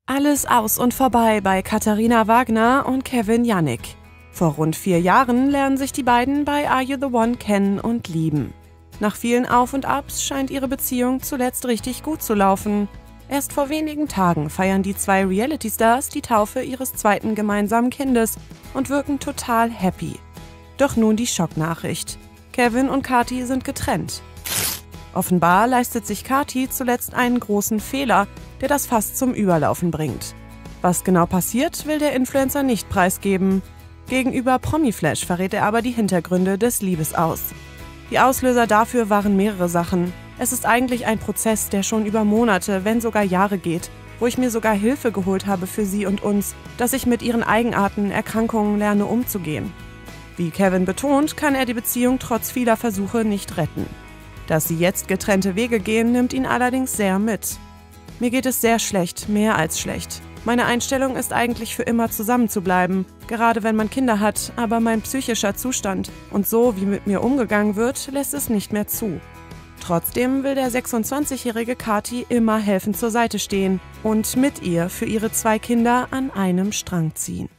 Alles aus und vorbei bei Katharina Wagner und Kevin Jannik. Vor rund 4 Jahren lernen sich die beiden bei Are You the One kennen und lieben. Nach vielen Auf und Abs scheint ihre Beziehung zuletzt richtig gut zu laufen. Erst vor wenigen Tagen feiern die 2 Reality-Stars die Taufe ihres 2. gemeinsamen Kindes und wirken total happy. Doch nun die Schocknachricht: Kevin und Kathi sind getrennt. Offenbar leistet sich Kathi zuletzt einen großen Fehler, der das Fass zum Überlaufen bringt. Was genau passiert, will der Influencer nicht preisgeben. Gegenüber Promiflash verrät er aber die Hintergründe des Liebesaus. Die Auslöser dafür waren mehrere Sachen. Es ist eigentlich ein Prozess, der schon über Monate, wenn sogar Jahre geht, wo ich mir sogar Hilfe geholt habe für sie und uns, dass ich mit ihren Eigenarten, Erkrankungen lerne umzugehen. Wie Kevin betont, kann er die Beziehung trotz vieler Versuche nicht retten. Dass sie jetzt getrennte Wege gehen, nimmt ihn allerdings sehr mit. Mir geht es sehr schlecht, mehr als schlecht. Meine Einstellung ist eigentlich für immer zusammenzubleiben, gerade wenn man Kinder hat, aber mein psychischer Zustand und so, wie mit mir umgegangen wird, lässt es nicht mehr zu. Trotzdem will der 26-jährige Kathi immer helfend zur Seite stehen und mit ihr für ihre 2 Kinder an einem Strang ziehen.